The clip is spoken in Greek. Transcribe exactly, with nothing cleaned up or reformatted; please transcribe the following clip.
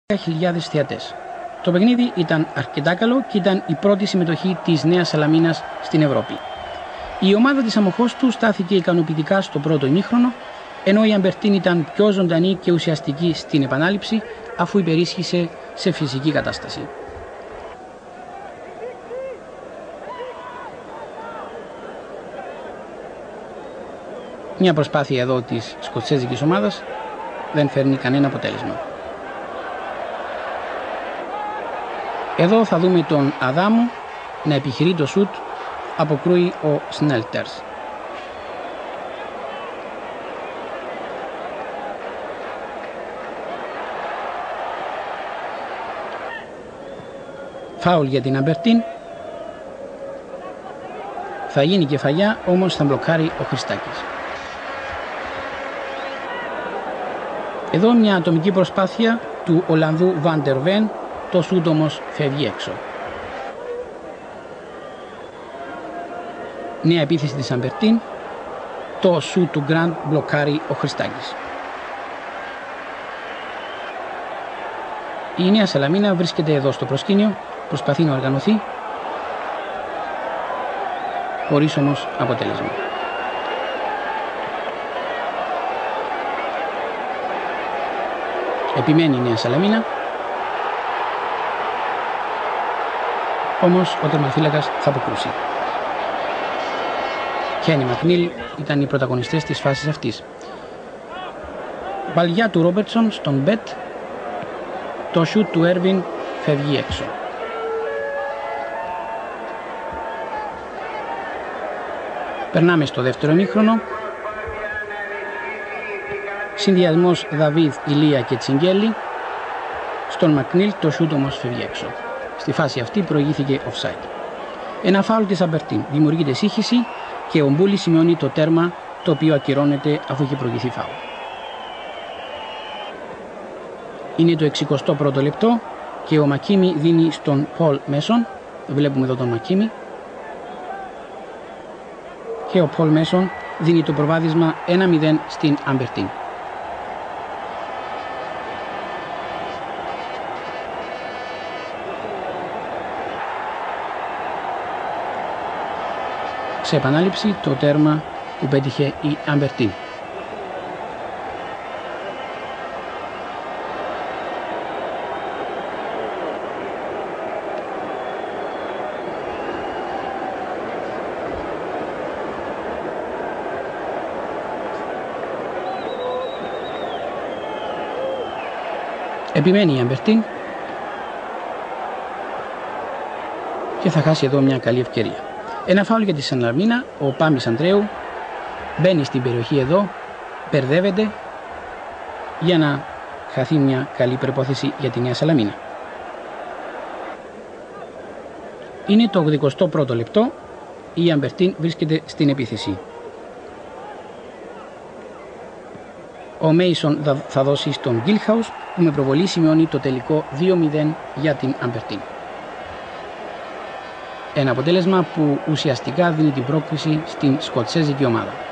χιλιάδες θεατές. Το παιχνίδι ήταν αρκετά καλό και ήταν η πρώτη συμμετοχή της Νέας Σαλαμίνας στην Ευρώπη. Η ομάδα της Αμοχώστου στάθηκε ικανοποιητικά στο πρώτο ημίχρονο, ενώ η Αμπερτίν ήταν πιο ζωντανή και ουσιαστική στην επανάληψη, αφού υπερίσχυσε σε φυσική κατάσταση. Μια προσπάθεια εδώ της σκοτσέζικης ομάδας δεν φέρνει κανένα αποτέλεσμα. Εδώ θα δούμε τον Αδάμο να επιχειρεί το σουτ, αποκρούει ο Σνέλτερς. Φάουλ για την Αμπερτίν. Θα γίνει κεφαλιά, όμως θα μπλοκάρει ο Χριστάκης. Εδώ μια ατομική προσπάθεια του Ολλανδού Βάντερ Βεν, το σούτ όμως φεύγει έξω. Νέα επίθεση της Αμπερτίν, το σούτ του Γκραντ μπλοκάρει ο Χριστάκης. Η Νέα Σαλαμίνα βρίσκεται εδώ στο προσκήνιο, προσπαθεί να οργανωθεί, χωρίς όμως αποτέλεσμα. Επιμένει η Νέα Σαλαμίνα, όμως ο τερματοφύλακας θα αποκρούσει. Κένι Μακνίλ ήταν οι πρωταγωνιστές της φάσης αυτής. Παλιά του Ρόμπερτσον στον Μπετ, το σούτ του Έρβιν φεύγει έξω. Περνάμε στο δεύτερο ημίχρονο. Συνδυασμός Δαβίδ, Ηλία και Τσιγκέλη. Στον Μακνίλ το σούτ όμως φεύγει έξω. Στη φάση αυτή προηγήθηκε offside. Ένα φάουλ της Αμπερτίν, δημιουργείται σύγχυση και ο Μπούλη σημειώνει το τέρμα, το οποίο ακυρώνεται αφού είχε προηγηθεί φάουλ. Είναι το εξηκοστό πρώτο λεπτό και ο Μακίμι δίνει στον Πολ Μέσον. Βλέπουμε εδώ τον Μακίμι. Και ο Πολ Μέσον δίνει το προβάδισμα ένα μηδέν στην Αμπερτίν. Σε επανάληψη το τέρμα που πέτυχε η Αμπερτίν. Επιμένει η Αμπερτίν και θα χάσει εδώ μια καλή ευκαιρία. Ένα φάουλ για τη Σαλαμίνα, ο Πάμις Αντρέου μπαίνει στην περιοχή εδώ, μπερδεύεται για να χαθεί μια καλή προπόθεση για τη Νέα Σαλαμίνα. Είναι το ογδοηκοστό πρώτο λεπτό, η Αμπερτίν βρίσκεται στην επίθεση. Ο Μέισον θα δώσει στον Γκίλχαους που με προβολή σημειώνει το τελικό δύο μηδέν για την Αμπερτίν. Ένα αποτέλεσμα που ουσιαστικά δίνει την πρόκριση στην σκοτσέζικη ομάδα.